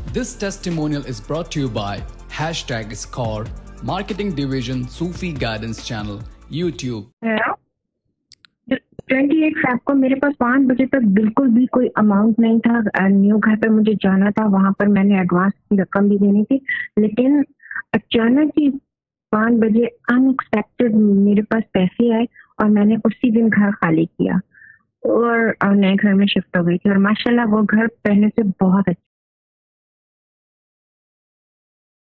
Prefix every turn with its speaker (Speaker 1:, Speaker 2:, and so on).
Speaker 1: This testimonial is brought to you by #Score, Marketing Division, Sufi Guidance Channel, YouTube.
Speaker 2: 28 Feb को मेरे पास 5 बजे तक बिल्कुल भी कोई अमाउंट नहीं था। न्यू घर पे मुझे जाना था, वहां पर मैंने एडवांस की रकम भी देनी थी, लेकिन अचानक ही 5 बजे अनएक्सपेक्टेड मेरे पास पैसे आए और मैंने उसी दिन घर खाली किया और नए घर में शिफ्ट हो गई थी। और माशाल्लाह वो घर पहले से बहुत अच्छा